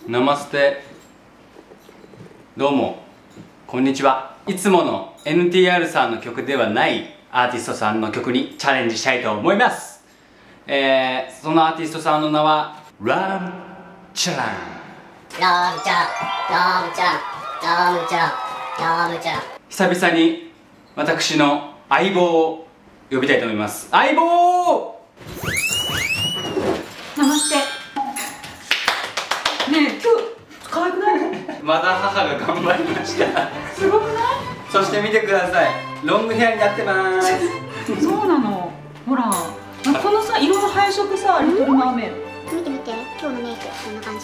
ナマステ。どうもこんにちは。いつもの NTR さんの曲ではないアーティストさんの曲にチャレンジしたいと思います。そのアーティストさんの名はラムチャラン。 ラムちゃん、ラムちゃん、ラムちゃん、ラムちゃん。 久々に私の相棒を呼びたいと思います。相棒。 ナマステ。ねえ、今日可愛くない？ まだ母が頑張りました。 すごくない？ そして見てください、ロングヘアになってます。 そうなの。ほら、このさ、色の配色さ、リトルマーメイド。 見て見て、今日のメイクこんな感じ。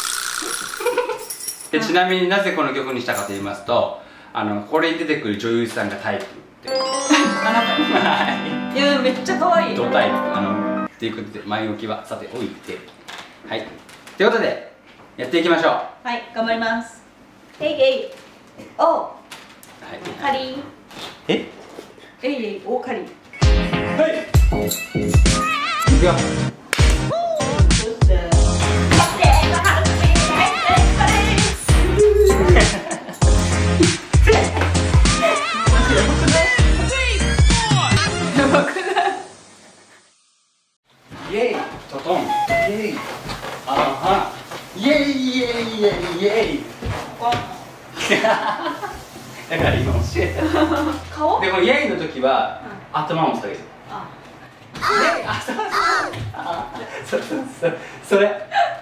でちなみになぜこの曲にしたかと言いますと、これに出てくる女優さんがタイプって。 あなた。いや、めっちゃ可愛い。 ドタイプっていうことで、前置きはさておいて、はい、ということでやっていきましょう。 はい、頑張ります。えいえいお、 はい、 カリええいえいお、カリ。 はい、いくよ。イエイトトン、イエイあはイエイイエイイエイイエイだから今教えた。 顔でもイエイの時は、頭を下げて。 あ、 そうそれ。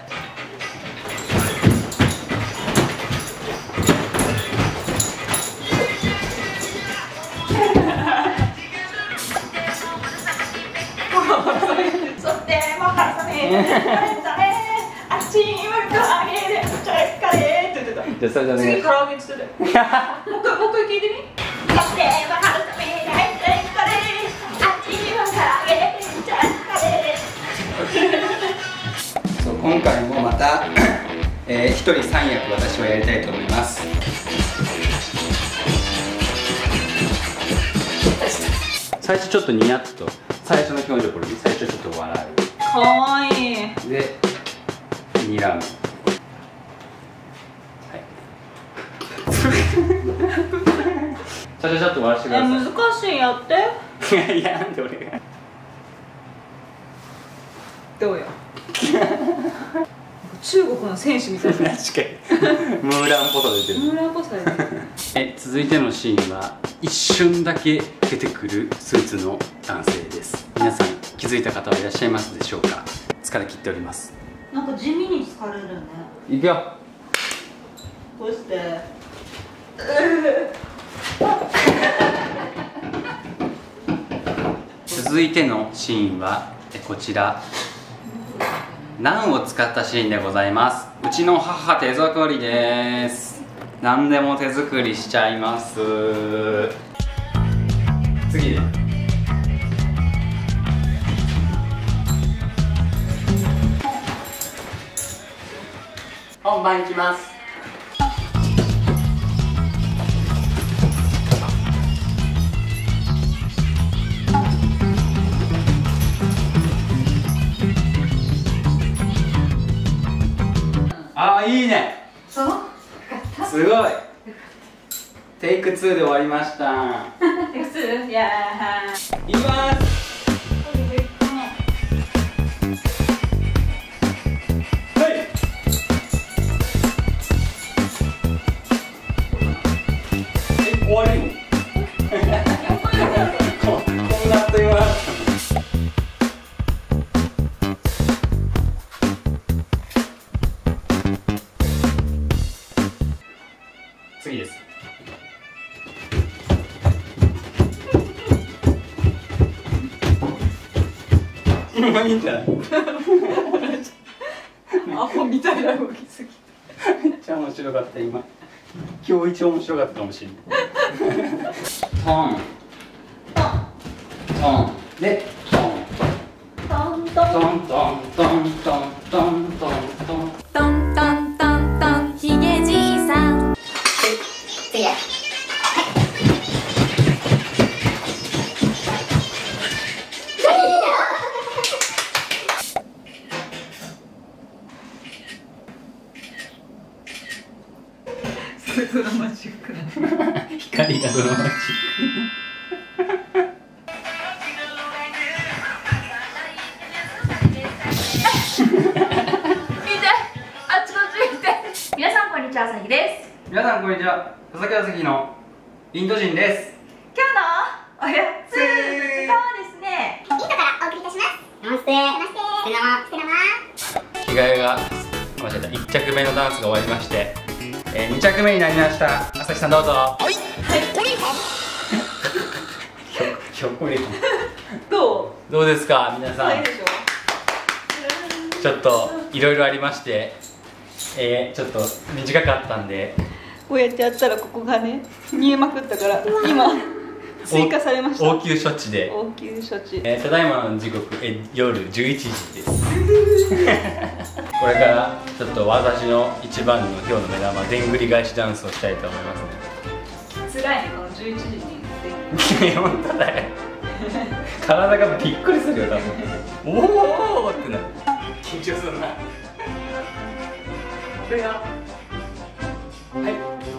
そってもうからさねあっちには唐揚げでちゃれカレーって言ってた。 じゃあそれじゃね。 次唐揚げって言ってたよ。もう一回聞いてみ。そってもうからさねカレーあっちには唐揚げでちゃれカレー。 そう今回もまた一人3役私はやりたいと思います。最初ちょっとニヤッと、最初の表情これで最初ちょっと笑かわいい。 うで睨む。はい最初ちょっと笑わせてください。 難しい、やって。 いやなんで俺がどうよ。中国の選手みたいな。 確かにムーランポト出てる。 ムーランポスター。 続いてのシーンは一瞬だけ出てくるスーツの男性です。皆さん気づいた方はいらっしゃいますでしょうか。疲れ切っております。 なんか地味に疲れるね。 いくよ。 こうして。 続いてのシーンはこちら、ナンを使ったシーンでございます。うちの母手作りです。何でも手作りしちゃいます。次で本番いきます。ああいいね。 そう。 すごい。テイク2で終わりました。 普通、いやー。 いきます。はい。終わりの。こんなあっという間だった。次です。今いいんじゃない？ アホみたいな動きすぎ。 めっちゃ面白かった今。今日一面白かったかもしれない。トントンでトントントントントントントントントントントン。 トントントントン、ひげじいさん。次へ。 ドラマチックな光がドラマチック。 皆さんこんにちは、あさひです。 皆さんこんにちは、佐々木あさひのインド人です。 今日のおやつはですね、 インドからお送りいたします。ナマステ。ナマステ。 着替えが間違えた。1着目のダンスが終わりまして、2着目になりました。朝日さんどうぞ。はい。ひょっこりはん。 どうですか皆さん。 いいでしょちょっといろいろありまして、ちょっと短かったんで。 こうやってやったらここがね見えまくったから今追加されました。 応急処置で。 応急処置。 ただいまの時刻夜11時です。これからちょっと私の一番の今日の目玉でんぐり返しダンスをしたいと思いますね。 辛いねこの11時に。 本当だよ。体がびっくりするよ多分。おおってなる。緊張するな。これがはい。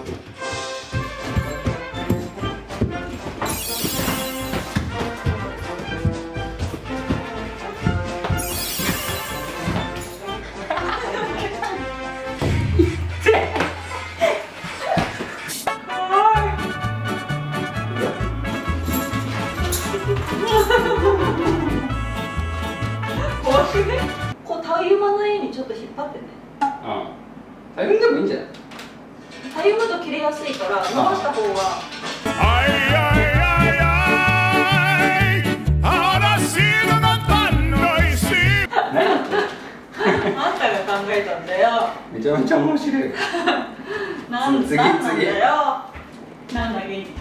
怖くね？こうたゆまの絵にちょっと引っ張ってね。 大変でもいいんじゃない？ たゆむと切れやすいから伸ばした方が。あんたが考えたんだよ。 めちゃめちゃ面白い。 なんだよ。なんだっけ。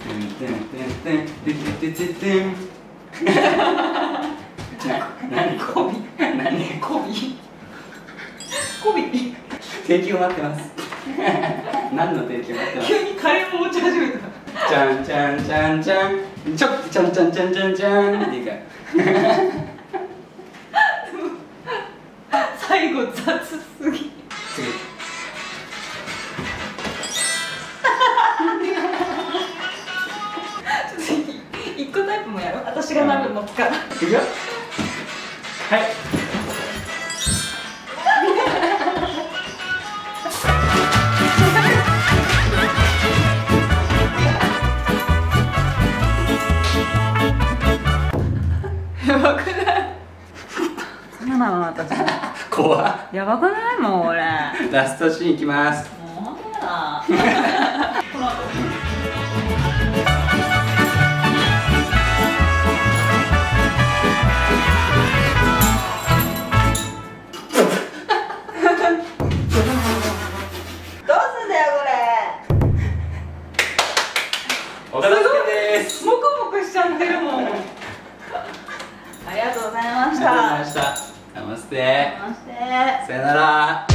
何コビ？何コビ？コビ？ 定期を待ってます。何の定期を待ってます？ 急にカレーも持ち始めた。 じゃんじゃんじゃんじゃん。ちょっとじゃんじゃんじゃんじゃんじゃんっていうか。 最後雑すぎ。 次。 一個タイプもやろう。私がなるのから。 いくよ。はい。 やばくない？そうなの私。 怖っ。 やばくないもん俺。 ラストシーンいきます。 もう本当だ。この後。 岡田助です。 モコモコしちゃってるもん。ありがとうございました。 ありがとうございました。ナマステ。 ナマステ。 さよなら。